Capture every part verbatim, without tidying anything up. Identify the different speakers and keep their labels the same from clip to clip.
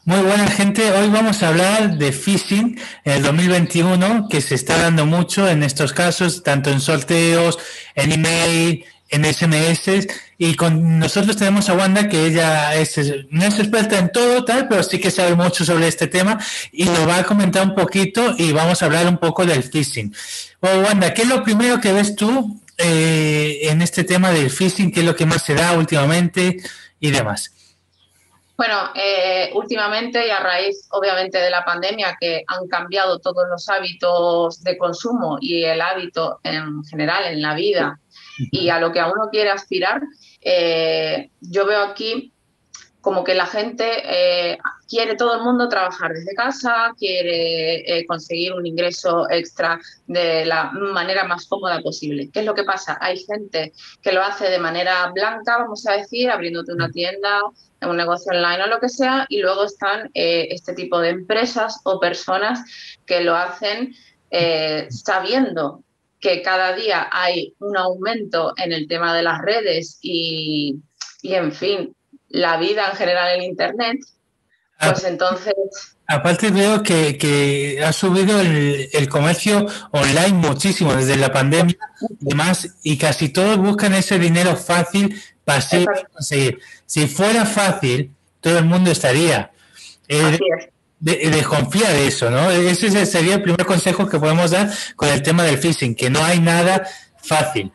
Speaker 1: Muy buena gente, hoy vamos a hablar de phishing en el dos mil veintiuno, que se está dando mucho en estos casos, tanto en sorteos, en email, en S M S, y con nosotros tenemos a Wanda, que ella es, no es experta en todo, tal, pero sí que sabe mucho sobre este tema, y nos va a comentar un poquito, y vamos a hablar un poco del phishing. Bueno, Wanda, ¿qué es lo primero que ves tú eh, en este tema del phishing? ¿Qué es lo que más se da últimamente y demás?
Speaker 2: Bueno, eh, últimamente y a raíz, obviamente, de la pandemia, que han cambiado todos los hábitos de consumo y el hábito en general en la vida y a lo que a uno quiere aspirar, eh, yo veo aquí como que la gente eh, quiere todo el mundo trabajar desde casa, quiere eh, conseguir un ingreso extra de la manera más cómoda posible. ¿Qué es lo que pasa? Hay gente que lo hace de manera blanca, vamos a decir, abriéndote una tienda, un negocio online o lo que sea, y luego están eh, este tipo de empresas o personas que lo hacen eh, sabiendo que cada día hay un aumento en el tema de las redes y, y en fin, la vida en general en Internet, pues entonces,
Speaker 1: Aparte veo que, que ha subido el, el comercio online muchísimo desde la pandemia y demás, y casi todos buscan ese dinero fácil, pasivo de conseguir. Si fuera fácil, todo el mundo estaría. Eh,
Speaker 2: así es.
Speaker 1: de, de- desconfía de eso, ¿no? Ese sería el primer consejo que podemos dar con el tema del phishing, que no hay nada fácil.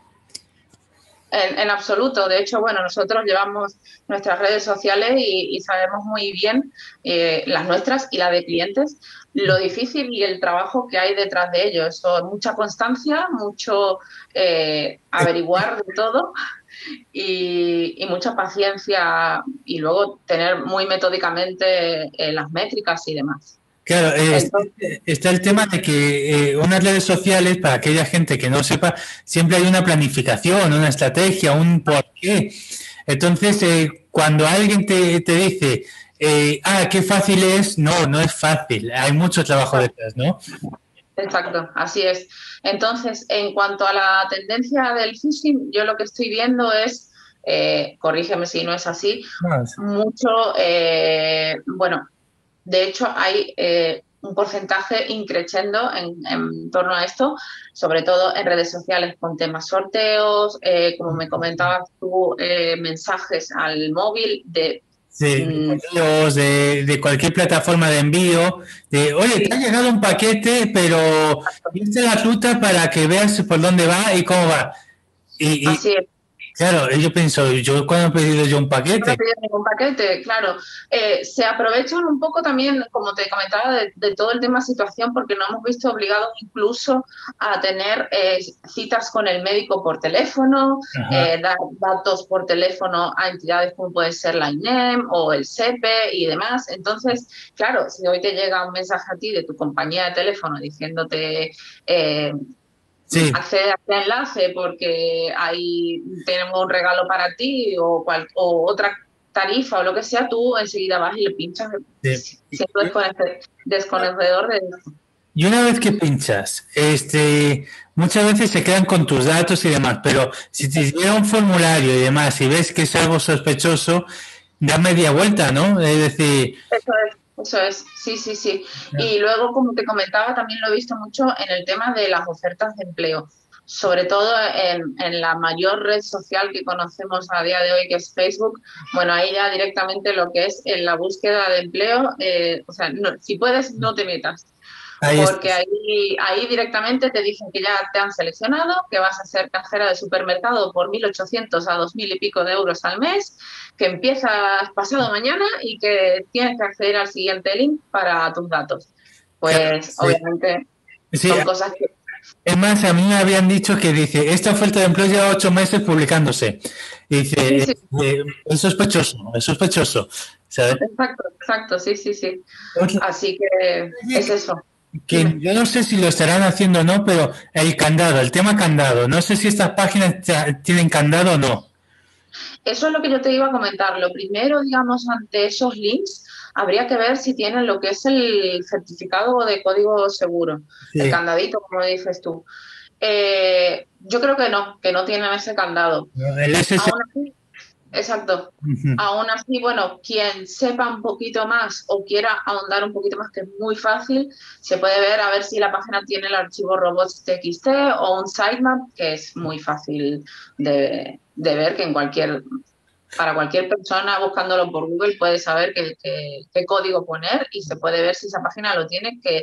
Speaker 2: En, en absoluto. De hecho, bueno, nosotros llevamos nuestras redes sociales y, y sabemos muy bien, eh, las nuestras y las de clientes, lo difícil y el trabajo que hay detrás de ello. Eso, mucha constancia, mucho eh, averiguar de todo y, y mucha paciencia y luego tener muy metódicamente eh, las métricas y demás.
Speaker 1: Claro, eh,
Speaker 2: Entonces,
Speaker 1: está el tema de que eh, unas redes sociales, para aquella gente que no sepa, siempre hay una planificación, una estrategia, un porqué. Entonces, eh, cuando alguien te, te dice, eh, ah, qué fácil es, no, no es fácil, hay mucho trabajo detrás, ¿no?
Speaker 2: exacto, así es. Entonces, en cuanto a la tendencia del phishing, yo lo que estoy viendo es, eh, corrígeme si no es así,
Speaker 1: No, es-
Speaker 2: mucho, eh, bueno, de hecho hay eh, un porcentaje increciendo en, en torno a esto, sobre todo en redes sociales con temas sorteos, eh, como me comentabas tú, eh, mensajes al móvil de...
Speaker 1: de, de
Speaker 2: mm,
Speaker 1: correos, de, de cualquier plataforma de envío, de, oye, te ha
Speaker 2: sí,
Speaker 1: llegado un paquete, pero esta es la ruta para que veas por dónde va y cómo va. Y, y
Speaker 2: así es.
Speaker 1: claro, yo pienso, yo cuando he pedido yo un
Speaker 2: No
Speaker 1: paquete,
Speaker 2: piden ningún paquete, claro. Eh, se aprovechan un poco también, como te comentaba, de, de todo el tema situación, porque nos hemos visto obligados incluso a tener eh, citas con el médico por teléfono,
Speaker 1: ajá,
Speaker 2: eh, dar datos por teléfono a entidades como puede ser la INEM o el SEPE y demás. Entonces, claro, si hoy te llega un mensaje a ti de tu compañía de teléfono diciéndote... Eh,
Speaker 1: sí,
Speaker 2: accede a este enlace porque ahí tenemos un regalo para ti o, cual, o otra tarifa o lo que sea, tú enseguida vas y le pinchas
Speaker 1: sí.
Speaker 2: siendo desconoce- desconocedor de esto.
Speaker 1: Y una vez que pinchas, este, muchas veces se quedan con tus datos y demás, pero si te llega un formulario y demás y ves que es algo sospechoso, da media vuelta, ¿no? Es decir,
Speaker 2: Eso es, eso es, sí, sí, sí. Y luego, como te comentaba, también lo he visto mucho en el tema de las ofertas de empleo, sobre todo en, en la mayor red social que conocemos a día de hoy, que es Facebook. Bueno, ahí ya directamente lo que es en la búsqueda de empleo, eh, o sea, no, si puedes, no te metas,
Speaker 1: ahí está.
Speaker 2: porque ahí, ahí directamente te dicen que ya te han seleccionado, que vas a ser cajera de supermercado por mil ochocientos a dos mil y pico de euros al mes, que empiezas pasado mañana y que tienes que acceder al siguiente link para tus datos.
Speaker 1: Claro,
Speaker 2: Pues
Speaker 1: sí.
Speaker 2: obviamente
Speaker 1: Sí,
Speaker 2: son cosas que...
Speaker 1: es más, a mí me habían dicho que dice, esta oferta de empleo lleva ocho meses publicándose. Y
Speaker 2: Sí,
Speaker 1: dice,
Speaker 2: sí,
Speaker 1: eh, es sospechoso, es sospechoso. ¿Sabes?
Speaker 2: exacto, exacto, sí, sí, sí. Así que es eso.
Speaker 1: Que
Speaker 2: Dime.
Speaker 1: yo no sé si lo estarán haciendo o no, pero el candado, el tema candado, no sé si estas páginas ta- tienen candado o no.
Speaker 2: Eso es lo que yo te iba a comentar. Lo primero, digamos, ante esos links, habría que ver si tienen lo que es el certificado de código seguro, el
Speaker 1: Sí,
Speaker 2: candadito, como dices tú. Eh, yo creo que no, que no tienen ese candado.
Speaker 1: el S S,
Speaker 2: Aún así, exacto.
Speaker 1: Ujú.
Speaker 2: Aún así, bueno, quien sepa un poquito más o quiera ahondar un poquito más, que es muy fácil, se puede ver a ver si la página tiene el archivo robots.txt o un sitemap, que es muy fácil de, de ver, que en cualquier, para cualquier persona buscándolo por Google puede saber qué, qué- qué código poner y se puede ver si esa página lo tiene, que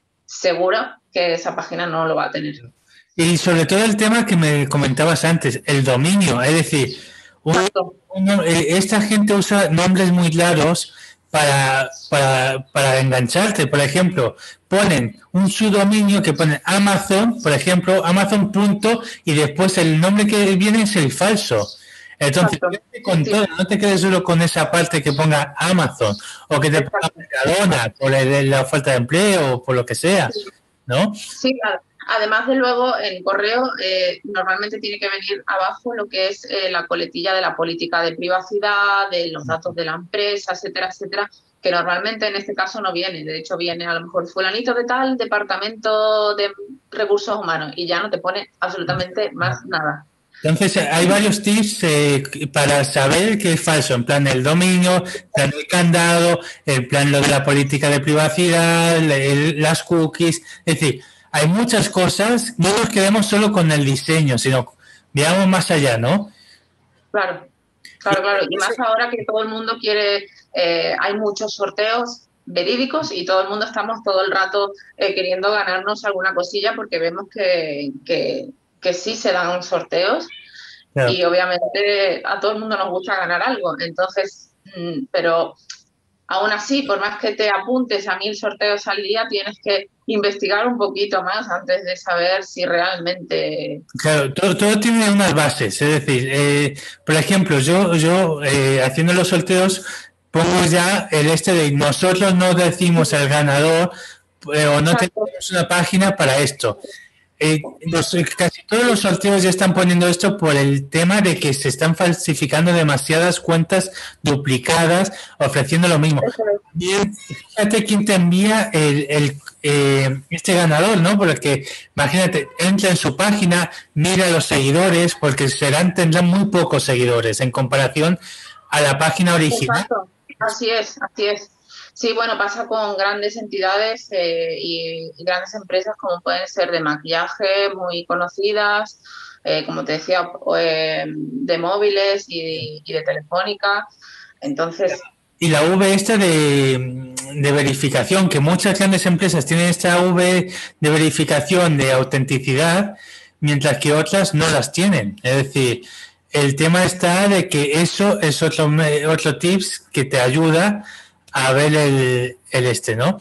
Speaker 2: seguro que esa página no lo va a tener.
Speaker 1: Y sobre todo el tema que me comentabas antes, el dominio, es decir, un-
Speaker 2: Exacto,
Speaker 1: uno- eh, esta gente usa nombres muy claros para, para, para engancharte. Por ejemplo, ponen un subdominio que pone Amazon, por ejemplo, Amazon punto, y después el nombre que viene es el falso. Entonces,
Speaker 2: exacto.
Speaker 1: quédate
Speaker 2: Sí,
Speaker 1: con
Speaker 2: sí,
Speaker 1: todo, no te quedes solo con esa parte que ponga Amazon o que te ponga
Speaker 2: exacto.
Speaker 1: Mercadona por la, la falta de empleo o por lo que sea, ¿no?
Speaker 2: Sí, a- además de luego en correo eh, normalmente tiene que venir abajo lo que es eh, la coletilla de la política de privacidad, de los datos de la empresa, etcétera, etcétera, que normalmente en este caso no viene. De hecho, viene a lo mejor fulanito de tal departamento de recursos humanos y ya no te pone absolutamente más nada.
Speaker 1: Entonces, eh, hay varios tips eh, para saber qué es falso. En plan, el dominio, en plan, el candado, en plan, lo de la política de privacidad, el- las cookies. Es decir, hay muchas cosas. No nos quedemos solo con el diseño, sino veamos más allá, ¿no?
Speaker 2: Claro,
Speaker 1: Y
Speaker 2: claro, claro. Y más ahora que todo el mundo quiere, eh, hay muchos sorteos verídicos y todo el mundo estamos todo el rato eh, queriendo ganarnos alguna cosilla porque vemos que, que, que sí se dan sorteos
Speaker 1: claro,
Speaker 2: y obviamente a todo el mundo nos gusta ganar algo. Entonces, mm, pero aún así, por más que te apuntes a mil sorteos al día, tienes que investigar un poquito más antes de saber si realmente...
Speaker 1: claro, todo, todo tiene unas bases. Es decir, eh, por ejemplo, yo, yo eh, haciendo los sorteos pongo ya el este de nosotros no decimos el ganador eh, o no
Speaker 2: Exacto,
Speaker 1: tenemos una página para esto. Eh, los- casi todos los sorteos ya están poniendo esto por el tema de que se están falsificando demasiadas cuentas duplicadas ofreciendo lo mismo.
Speaker 2: eso es.
Speaker 1: Bien, fíjate quién te envía el, el, eh, este ganador, ¿no? Porque imagínate, entra en su página, mira los seguidores, porque serán, tendrán muy pocos seguidores en comparación a la página original.
Speaker 2: Exacto, así es, así es. Sí, bueno, pasa con grandes entidades eh, y, y grandes empresas como pueden ser de maquillaje, muy conocidas, eh, como te decía, o, eh, de móviles y, y de telefónica. Entonces,
Speaker 1: Y la V esta de, de verificación, que muchas grandes empresas tienen esta V de verificación de autenticidad, mientras que otras no las tienen. Es decir, el tema está de que eso es otro, me- otro tips que te ayuda a ver el, el este, ¿no?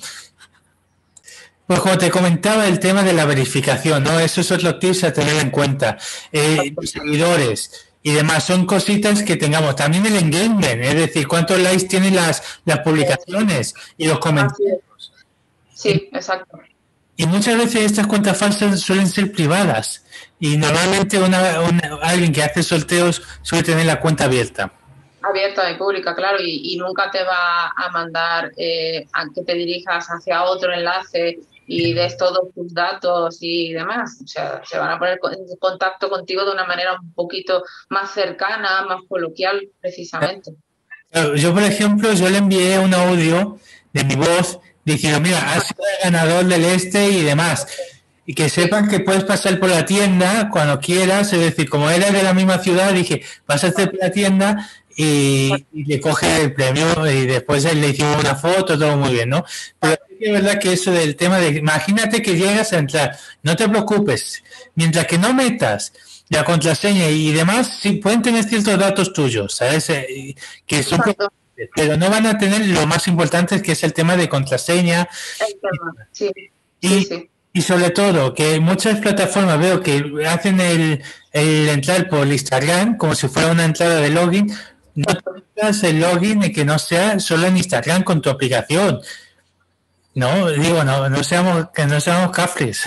Speaker 1: Pues como te comentaba, el tema de la verificación, ¿no? Eso es otro tips a tener en cuenta. Eh, los seguidores y demás son cositas que tengamos. También el engagement, es decir, cuántos likes tienen las, las publicaciones y los
Speaker 2: así
Speaker 1: comentarios.
Speaker 2: es. Sí, exacto.
Speaker 1: Y muchas veces estas cuentas falsas suelen ser privadas. Y normalmente una, una- alguien que hace sorteos suele tener la cuenta abierta.
Speaker 2: Abierta y pública, claro, y, y nunca te va a mandar eh, a que te dirijas hacia otro enlace y des todos tus datos y demás. O sea, se van a poner en contacto contigo de una manera un poquito más cercana, más coloquial, precisamente.
Speaker 1: Claro, yo, por ejemplo, yo le envié un audio de mi voz diciendo, mira, has sido el ganador del este y demás. Y que
Speaker 2: Sí,
Speaker 1: sepan que puedes pasar por la tienda cuando quieras. Es decir, como era de la misma ciudad, dije, pásate por la tienda y, y le coge el premio y después le hicimos una foto, todo muy bien, ¿no? Pero sí que es verdad que eso del tema de, imagínate que llegas a entrar, no te preocupes, mientras que no metas la contraseña y demás, sí pueden tener ciertos datos tuyos, ¿sabes? Eh, y- que son
Speaker 2: exacto.
Speaker 1: importantes, pero no van a tener lo más importante que es el tema de contraseña
Speaker 2: El tema. Sí, sí,
Speaker 1: y,
Speaker 2: sí.
Speaker 1: y sobre todo que muchas plataformas veo que hacen el, el entrar por Instagram como si fuera una entrada de login. No
Speaker 2: Exacto.
Speaker 1: tengas el login y que no sea solo en Instagram con tu aplicación. No, digo, no, no seamos, que no seamos cafres.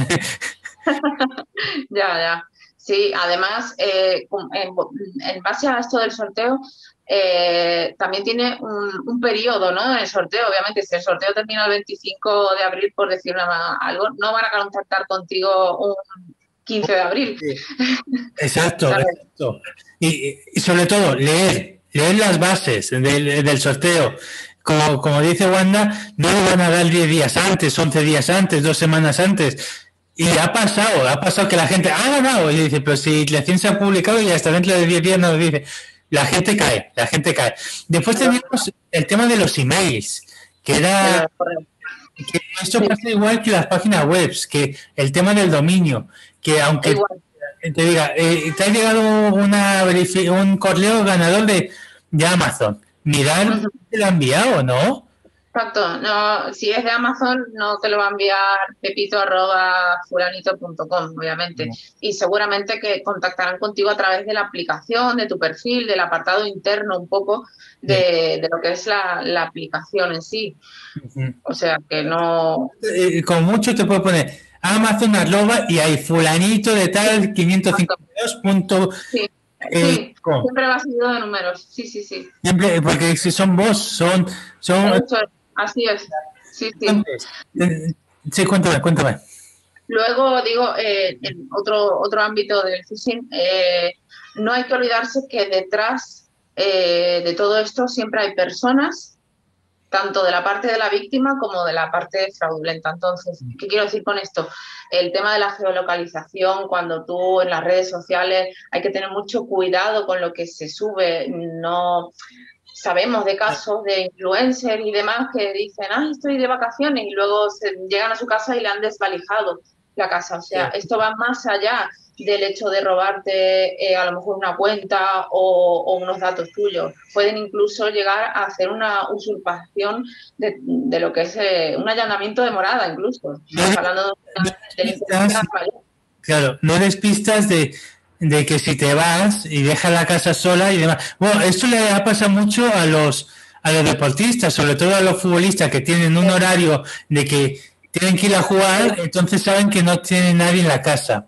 Speaker 2: Ya, ya. Sí, además, eh, com- en, en base a esto del sorteo, eh, también tiene un, un periodo, ¿no? En el sorteo, obviamente, si el sorteo termina el veinticinco de abril, por decir una- algo, no van a contactar contigo un quince de abril.
Speaker 1: Exacto,
Speaker 2: ¿Sabes?
Speaker 1: exacto. Y, y sobre todo, leer. leer las bases del, del sorteo. Como, como dice Wanda, no lo van a dar diez días antes, once días antes, dos semanas antes. Y ha pasado, ha pasado que la gente ha ganado. Y dice, pero si la ciencia ha publicado y hasta dentro de diez días nos dice. La gente cae, la gente cae. Después tenemos el tema de los emails, que era... que esto pasa igual que las páginas web, que el tema del dominio, que aunque igual. te diga, eh, te ha llegado una un correo ganador de, de Amazon, mirar uh-huh. te lo ha enviado, ¿no?
Speaker 2: Exacto, no, si es de Amazon no te lo va a enviar pepito arroba fulanito punto com, obviamente, uh-huh. y seguramente que contactarán contigo a través de la aplicación, de tu perfil, del apartado interno un poco de, de lo que es la, la aplicación en sí. Uh-huh. O sea que no...
Speaker 1: Eh, con mucho te puedo poner Amazon arroba y hay fulanito de tal quinientos cincuenta y dos punto...
Speaker 2: Sí. Eh, sí, com. Siempre va seguido de números, sí, sí, sí.
Speaker 1: Siempre, porque si son vos, son... son...
Speaker 2: Así es, sí, sí.
Speaker 1: Sí, cuéntame, cuéntame.
Speaker 2: Luego, digo, eh, en otro, otro ámbito del phishing, eh, no hay que olvidarse que detrás eh, de todo esto siempre hay personas, tanto de la parte de la víctima como de la parte fraudulenta. Entonces, ¿qué quiero decir con esto? El tema de la geolocalización, cuando tú en las redes sociales hay que tener mucho cuidado con lo que se sube, no... Sabemos de casos de influencers y demás que dicen, ah, estoy de vacaciones, y luego se llegan a su casa y le han desvalijado la casa. O sea, sí. Esto va más allá del hecho de robarte eh, a lo mejor una cuenta o, o unos datos tuyos. Pueden incluso llegar a hacer una usurpación de, de lo que es eh, un allanamiento de morada, incluso. Estamos hablando de una delincuencia mayor.
Speaker 1: Claro, no des pistas de... de que si te vas y dejas la casa sola y demás. Bueno, esto le ha pasado mucho a los a los deportistas, sobre todo a los futbolistas que tienen un horario de que tienen que ir a jugar, entonces saben que no tienen nadie en la casa.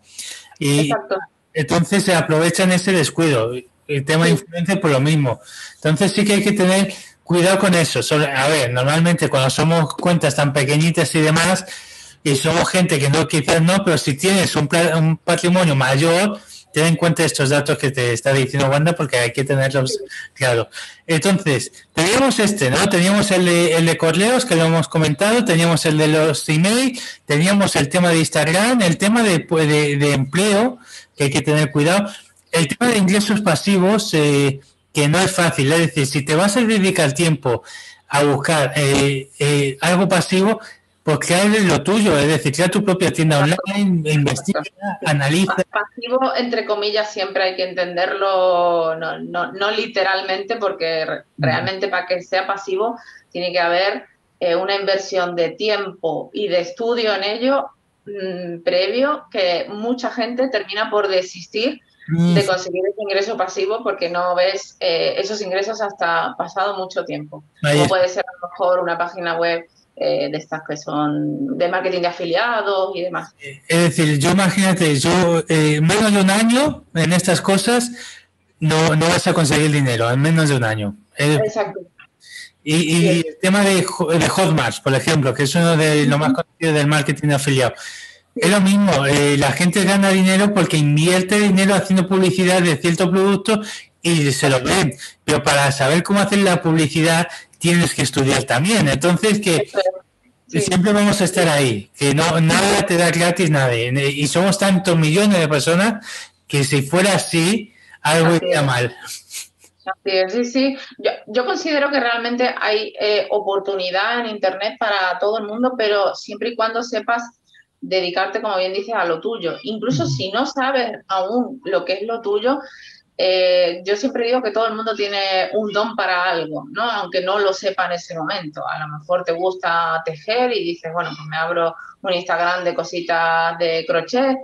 Speaker 1: Y Exacto. Entonces se aprovechan ese descuido. El tema sí. de influencia por lo mismo. Entonces sí que hay que tener cuidado con eso. A ver, normalmente cuando somos cuentas tan pequeñitas y demás, y somos gente que no, quizás no, pero si tienes un, un patrimonio mayor, ten en cuenta estos datos que te está diciendo Wanda, porque hay que tenerlos claro. Entonces, teníamos este, ¿no? Teníamos el de, el de correos, que lo hemos comentado, teníamos el de los email, teníamos el tema de Instagram, el tema de, de, de empleo, que hay que tener cuidado, el tema de ingresos pasivos, eh, que no es fácil, es decir, si te vas a dedicar tiempo a buscar eh, eh, algo pasivo, pues crea lo tuyo, es decir, crea tu propia tienda online, investiga, analiza.
Speaker 2: Pasivo, entre comillas, siempre hay que entenderlo, no, no, no literalmente, porque realmente para que sea pasivo tiene que haber eh, una inversión de tiempo y de estudio en ello mmm, previo, que mucha gente termina por desistir mm. de conseguir ese ingreso pasivo porque no ves eh, esos ingresos hasta pasado mucho tiempo. Ahí Como puede ser a lo mejor una página web Eh, de estas que son de marketing de afiliados y demás.
Speaker 1: Es decir, yo imagínate, yo eh, menos de un año en estas cosas no, no vas a conseguir dinero, en menos de un año. Eh,
Speaker 2: Exacto.
Speaker 1: Y, y sí. El tema de, de Hotmart, por ejemplo, que es uno de los más conocidos del marketing de afiliado. Es lo mismo, eh, la gente gana dinero porque invierte dinero haciendo publicidad de cierto producto y se lo ven, pero para saber cómo hacer la publicidad tienes que estudiar también, entonces que sí. siempre vamos a estar ahí, que no nada te da gratis nadie, y somos tantos millones de personas que si fuera así, algo así iría es. mal.
Speaker 2: Así es, sí, sí. Yo, yo considero que realmente hay eh, oportunidad en Internet para todo el mundo, pero siempre y cuando sepas dedicarte, como bien dices, a lo tuyo. Incluso uh-huh. si no sabes aún lo que es lo tuyo, Eh, yo siempre digo que todo el mundo tiene un don para algo, ¿no? Aunque no lo sepa en ese momento. A lo mejor te gusta tejer y dices, bueno, pues me abro un Instagram de cositas de crochet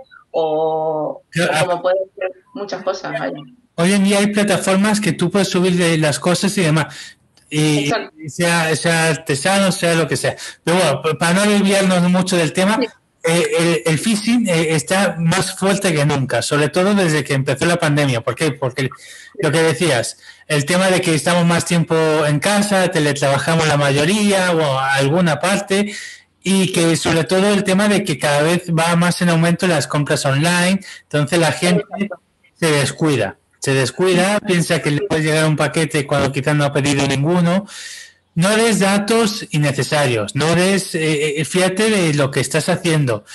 Speaker 2: o, o como puede ser muchas cosas. Vaya.
Speaker 1: Hoy en día hay plataformas que tú puedes subir de las cosas y demás. Y sea, sea artesano, sea lo que sea. Pero bueno, para no desviarnos mucho del tema... Sí. Eh, el, el phishing eh, está más fuerte que nunca, sobre todo desde que empezó la pandemia. ¿Por qué? Porque lo que decías, el tema de que estamos más tiempo en casa, teletrabajamos la mayoría o alguna parte, y que sobre todo el tema de que cada vez va más en aumento las compras online, entonces la gente se descuida. se descuida, piensa que le puede llegar un paquete cuando quizás no ha pedido ninguno. No des datos innecesarios, no des, eh, fíjate de lo que estás haciendo.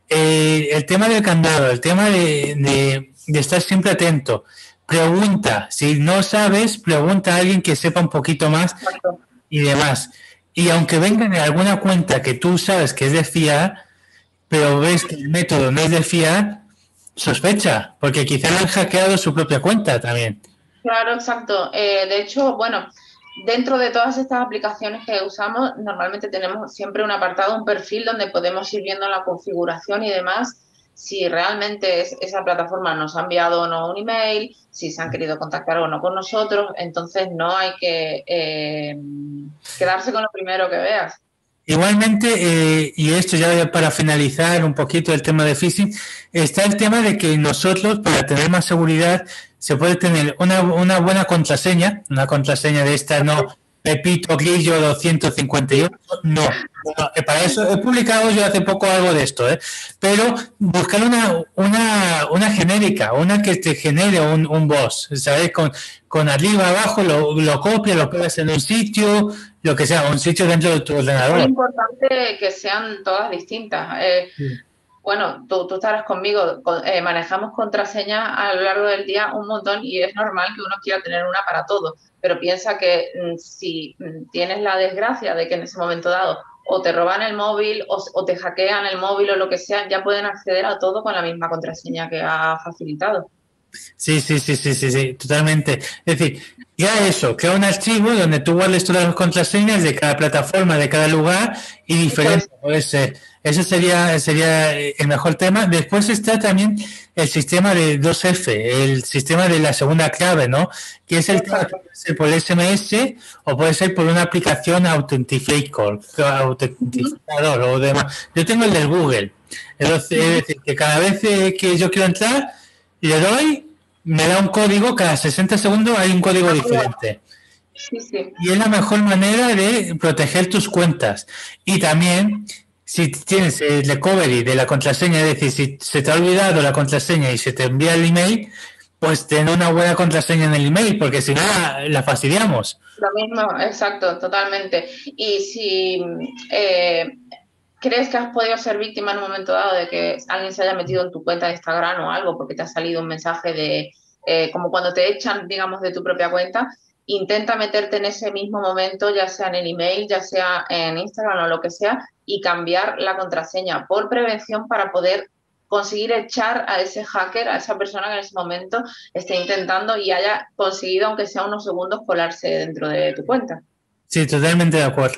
Speaker 1: Eh, el tema del candado, el tema de, de, de estar siempre atento. Pregunta, si no sabes, pregunta a alguien que sepa un poquito más y demás. Y aunque venga de alguna cuenta que tú sabes que es de fiar, pero ves que el método no es de fiar, sospecha, porque quizá han hackeado su propia cuenta también.
Speaker 2: Claro, exacto. Eh, de hecho, bueno, dentro de todas estas aplicaciones que usamos, normalmente tenemos siempre un apartado, un perfil donde podemos ir viendo la configuración y demás, si realmente es, esa plataforma nos ha enviado o no un email, si se han querido contactar o no con nosotros, entonces no hay que eh, quedarse con lo primero que veas.
Speaker 1: Igualmente, eh, y esto ya para finalizar un poquito el tema de phishing, está el tema de que nosotros, para tener más seguridad, se puede tener una, una buena contraseña, una contraseña de esta, no Pepito Grillo doscientos cincuenta y ocho, no, no, para eso he publicado yo hace poco algo de esto, ¿eh? Pero buscar una, una, una genérica, una que te genere un, un boss, ¿sabes? Con, con arriba, abajo, lo, lo copias, lo pegas en un sitio, lo que sea, un sitio dentro de tu ordenador.
Speaker 2: Es muy importante que sean todas distintas. Eh, sí. Bueno, tú, tú estarás conmigo, con, eh, manejamos contraseñas a lo largo del día un montón y es normal que uno quiera tener una para todo, pero piensa que mm, si mm, tienes la desgracia de que en ese momento dado o te roban el móvil o, o te hackean el móvil o lo que sea, ya pueden acceder a todo con la misma contraseña que ha facilitado.
Speaker 1: Sí, sí, sí, sí, sí, sí, totalmente. Es decir, ya eso, crea un archivo donde tú guardes todas las contraseñas de cada plataforma, de cada lugar y diferente puede ser. Ese sería, sería el mejor tema. Después está también el sistema de dos F, el sistema de la segunda clave, ¿no? Que es el que puede ser por S M S o puede ser por una aplicación Authenticator, autentificador o demás. Yo tengo el del Google. Entonces, es decir, que cada vez que yo quiero entrar, le doy, me da un código, cada sesenta segundos hay un código diferente.
Speaker 2: Sí, sí.
Speaker 1: Y es la mejor manera de proteger tus cuentas. Y también, si tienes el recovery de la contraseña, es decir, si se te ha olvidado la contraseña y se te envía el email, pues ten una buena contraseña en el email, porque si no, la, la fastidiamos.
Speaker 2: Lo mismo, exacto, totalmente. Y si... Eh, ¿crees que has podido ser víctima en un momento dado de que alguien se haya metido en tu cuenta de Instagram o algo porque te ha salido un mensaje de, eh, como cuando te echan, digamos, de tu propia cuenta? Intenta meterte en ese mismo momento, ya sea en el email, ya sea en Instagram o lo que sea, y cambiar la contraseña por prevención para poder conseguir echar a ese hacker, a esa persona que en ese momento esté intentando y haya conseguido, aunque sea unos segundos, colarse dentro de tu cuenta.
Speaker 1: Sí, totalmente de acuerdo.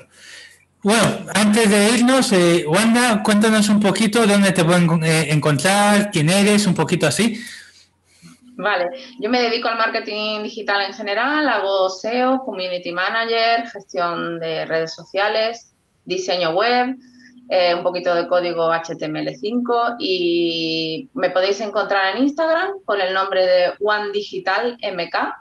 Speaker 1: Bueno, antes de irnos, eh, Wanda, cuéntanos un poquito dónde te pueden eh, encontrar, quién eres, un poquito así.
Speaker 2: Vale, yo me dedico al marketing digital en general, hago S E O, Community Manager, gestión de redes sociales, diseño web, eh, un poquito de código H T M L cinco y me podéis encontrar en Instagram con el nombre de One Digital M K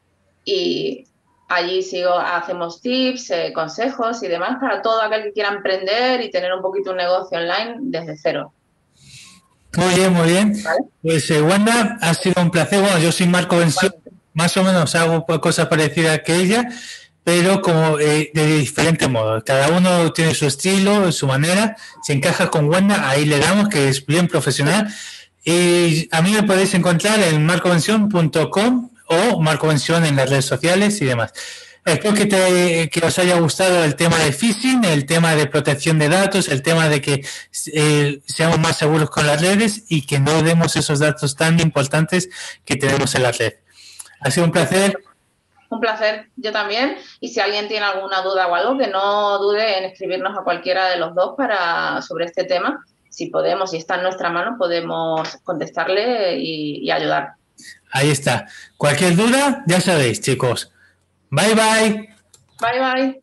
Speaker 2: y allí sigo, hacemos tips, eh, consejos y demás para todo aquel que quiera emprender y tener un poquito un negocio online desde cero.
Speaker 1: Muy bien, muy bien. ¿Vale? Pues eh, Wanda, ha sido un placer. Bueno, yo soy Marco Bención, vale. Más o menos hago cosas parecidas que ella, pero como eh, de diferente modo. Cada uno tiene su estilo, su manera. Se encaja con Wanda, ahí le damos, que es bien profesional. Y a mí me podéis encontrar en marco bención punto com o Marco Bención en las redes sociales y demás. Espero que, te, que os haya gustado el tema de phishing, el tema de protección de datos, el tema de que eh, seamos más seguros con las redes y que no demos esos datos tan importantes que tenemos en la red. Ha sido un placer.
Speaker 2: Un placer, yo también. Y si alguien tiene alguna duda o algo, que no dude en escribirnos a cualquiera de los dos para sobre este tema. Si podemos, si está en nuestra mano, podemos contestarle y, y ayudar.
Speaker 1: Ahí está. Cualquier duda, ya sabéis, chicos. Bye, bye.
Speaker 2: Bye, bye.